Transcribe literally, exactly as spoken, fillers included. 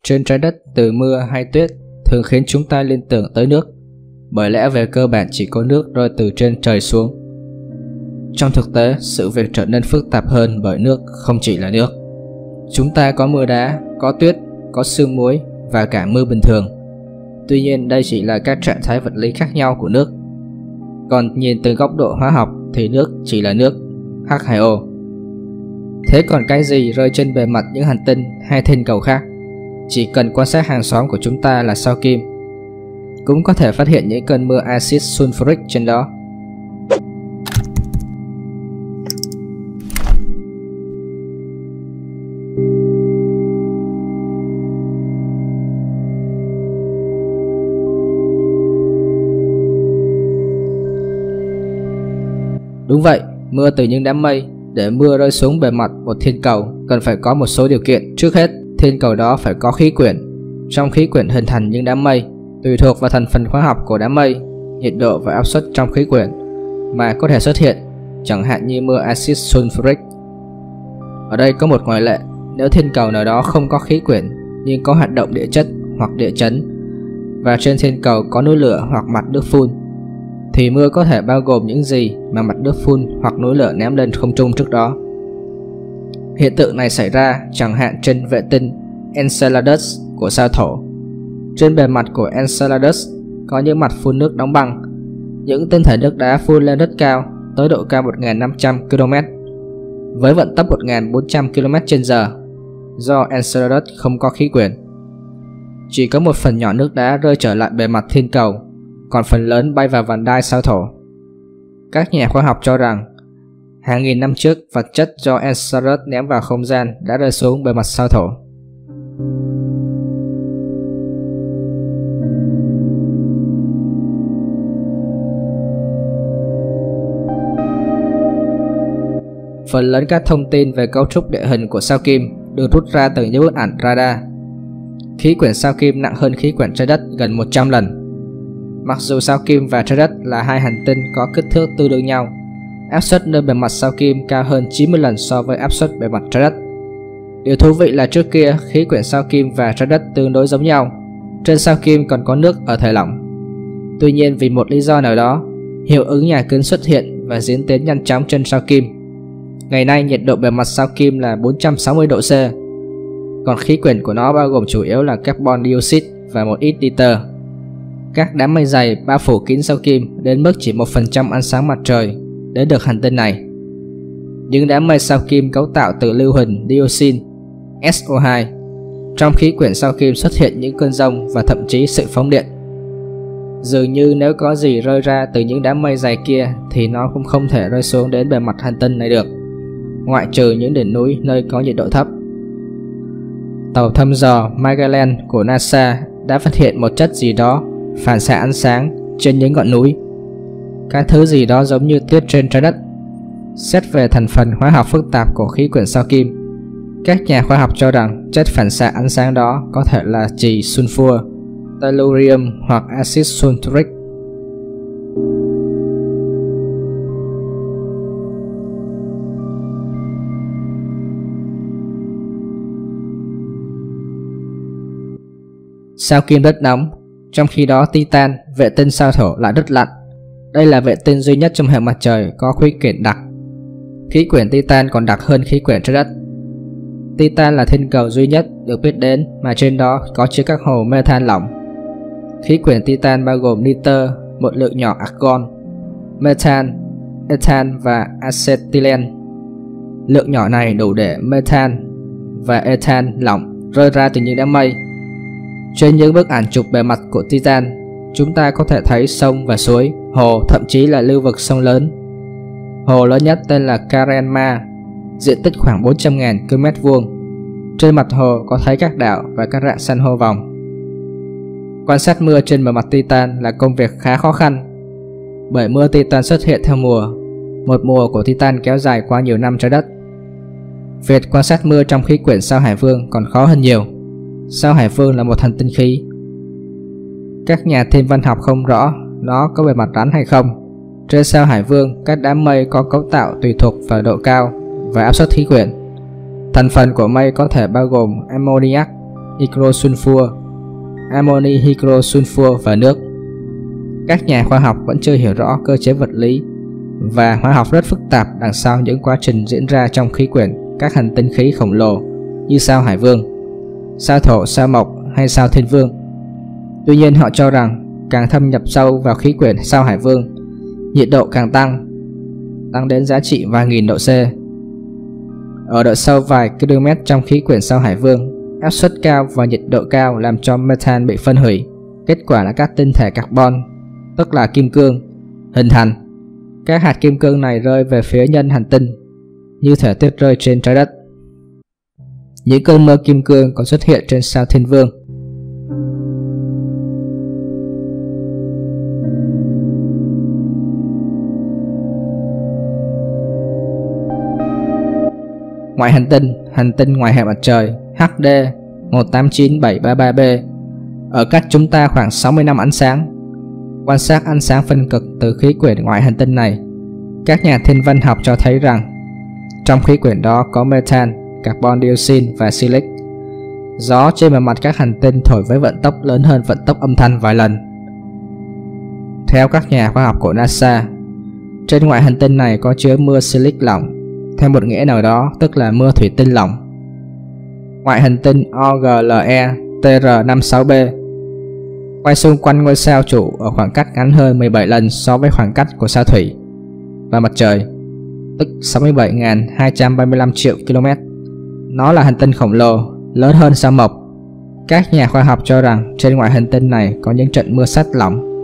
trên trái đất từ mưa hay tuyết thường khiến chúng ta liên tưởng tới nước, bởi lẽ về cơ bản chỉ có nước rơi từ trên trời xuống. Trong thực tế, sự việc trở nên phức tạp hơn bởi nước không chỉ là nước. Chúng ta có mưa đá, có tuyết, có sương muối và cả mưa bình thường. Tuy nhiên đây chỉ là các trạng thái vật lý khác nhau của nước. Còn nhìn từ góc độ hóa học thì nước chỉ là nước, H hai O. Thế còn cái gì rơi trên bề mặt những hành tinh hay thiên cầu khác? Chỉ cần quan sát hàng xóm của chúng ta là sao Kim, cũng có thể phát hiện những cơn mưa axit sulfuric trên đó. Đúng vậy, mưa từ những đám mây. Để mưa rơi xuống bề mặt một thiên cầu cần phải có một số điều kiện. Trước hết, thiên cầu đó phải có khí quyển. Trong khí quyển hình thành những đám mây, tùy thuộc vào thành phần hóa học của đám mây, nhiệt độ và áp suất trong khí quyển mà có thể xuất hiện, chẳng hạn như mưa axit sulfuric. Ở đây có một ngoại lệ: nếu thiên cầu nào đó không có khí quyển nhưng có hoạt động địa chất hoặc địa chấn, và trên thiên cầu có núi lửa hoặc mặt nước phun, thì mưa có thể bao gồm những gì mà mặt nước phun hoặc núi lửa ném lên không trung trước đó. Hiện tượng này xảy ra chẳng hạn trên vệ tinh Enceladus của sao Thổ. Trên bề mặt của Enceladus có những mặt phun nước đóng băng. Những tinh thể nước đá phun lên rất cao, tới độ cao một nghìn năm trăm ki lô mét, với vận tốc một nghìn bốn trăm ki lô mét trên giờ. Do Enceladus không có khí quyển, chỉ có một phần nhỏ nước đá rơi trở lại bề mặt thiên cầu, còn phần lớn bay vào vành đai sao Thổ. Các nhà khoa học cho rằng hàng nghìn năm trước, vật chất do Enceladus ném vào không gian đã rơi xuống bề mặt sao Thổ. Phần lớn các thông tin về cấu trúc địa hình của sao Kim được rút ra từ những bức ảnh radar. Khí quyển sao Kim nặng hơn khí quyển trái đất gần một trăm lần. Mặc dù sao Kim và trái đất là hai hành tinh có kích thước tương đương nhau, áp suất nơi bề mặt sao Kim cao hơn chín mươi lần so với áp suất bề mặt trái đất. Điều thú vị là trước kia khí quyển sao Kim và trái đất tương đối giống nhau. Trên sao Kim còn có nước ở thể lỏng. Tuy nhiên vì một lý do nào đó, hiệu ứng nhà kính xuất hiện và diễn tiến nhanh chóng trên sao Kim. Ngày nay nhiệt độ bề mặt sao Kim là bốn trăm sáu mươi độ C, còn khí quyển của nó bao gồm chủ yếu là carbon dioxide và một ít nitơ. Các đám mây dày bao phủ kín sao Kim đến mức chỉ một phần trăm ánh sáng mặt trời đến được hành tinh này. Những đám mây sao Kim cấu tạo từ lưu huỳnh dioxin S O hai. Trong khí quyển sao Kim xuất hiện những cơn giông và thậm chí sự phóng điện. Dường như nếu có gì rơi ra từ những đám mây dày kia thì nó cũng không thể rơi xuống đến bề mặt hành tinh này được, ngoại trừ những đỉnh núi nơi có nhiệt độ thấp. Tàu thăm dò Magellan của NASA đã phát hiện một chất gì đó phản xạ ánh sáng trên những ngọn núi. Cái thứ gì đó giống như tuyết trên trái đất. Xét về thành phần hóa học phức tạp của khí quyển sao Kim, các nhà khoa học cho rằng chất phản xạ ánh sáng đó có thể là chì sulfur, tellurium hoặc axit sulfuric. Sao Kim rất nóng, trong khi đó Titan, vệ tinh sao Thổ lại rất lạnh. Đây là vệ tinh duy nhất trong hệ mặt trời có khí quyển đặc. Khí quyển Titan còn đặc hơn khí quyển trái đất. Titan là thiên cầu duy nhất được biết đến mà trên đó có chứa các hồ methane lỏng. Khí quyển Titan bao gồm nitơ, một lượng nhỏ argon, methane, ethane và acetylene. Lượng nhỏ này đủ để methane và ethane lỏng rơi ra từ những đám mây. Trên những bức ảnh chụp bề mặt của Titan, chúng ta có thể thấy sông và suối, hồ, thậm chí là lưu vực sông lớn. Hồ lớn nhất tên là Karenma, diện tích khoảng bốn trăm nghìn ki lô mét vuông. Trên mặt hồ có thấy các đảo và các rạn san hô vòng. Quan sát mưa trên bề mặt Titan là công việc khá khó khăn, bởi mưa Titan xuất hiện theo mùa. Một mùa của Titan kéo dài qua nhiều năm trái đất. Việc quan sát mưa trong khí quyển sao Hải Vương còn khó hơn nhiều. Sao Hải Vương là một hành tinh khí. Các nhà thiên văn học không rõ nó có bề mặt rắn hay không. Trên sao Hải Vương, các đám mây có cấu tạo tùy thuộc vào độ cao và áp suất khí quyển. Thành phần của mây có thể bao gồm ammoniac, hydrosulfur, amoni hydrosulfur và nước. Các nhà khoa học vẫn chưa hiểu rõ cơ chế vật lý và hóa học rất phức tạp đằng sau những quá trình diễn ra trong khí quyển các hành tinh khí khổng lồ như sao Hải Vương, sao Thổ, sao Mộc hay sao Thiên Vương. Tuy nhiên họ cho rằng càng thâm nhập sâu vào khí quyển sao Hải Vương, nhiệt độ càng tăng, tăng đến giá trị vài nghìn độ C. Ở độ sâu vài km trong khí quyển sao Hải Vương, áp suất cao và nhiệt độ cao làm cho methane bị phân hủy. Kết quả là các tinh thể carbon, tức là kim cương, hình thành. Các hạt kim cương này rơi về phía nhân hành tinh, như thể tuyết rơi trên trái đất. Những cơn mưa kim cương còn xuất hiện trên sao Thiên Vương. Ngoại hành tinh, hành tinh ngoài hệ mặt trời H D một tám chín bảy ba ba b ở cách chúng ta khoảng sáu mươi năm ánh sáng. Quan sát ánh sáng phân cực từ khí quyển ngoại hành tinh này, các nhà thiên văn học cho thấy rằng trong khí quyển đó có methane, carbon dioxide và silic. Gió trên bề mặt các hành tinh thổi với vận tốc lớn hơn vận tốc âm thanh vài lần. Theo các nhà khoa học của NASA, trên ngoại hành tinh này có chứa mưa silic lỏng, theo một nghĩa nào đó tức là mưa thủy tinh lỏng. Ngoại hành tinh O G L E T R năm sáu b quay xung quanh ngôi sao chủ ở khoảng cách ngắn hơn mười bảy lần so với khoảng cách của sao Thủy và mặt trời, tức sáu mươi bảy nghìn hai trăm ba mươi lăm triệu km. Nó là hành tinh khổng lồ, lớn hơn sao Mộc. Các nhà khoa học cho rằng trên ngoại hành tinh này có những trận mưa sét lỏng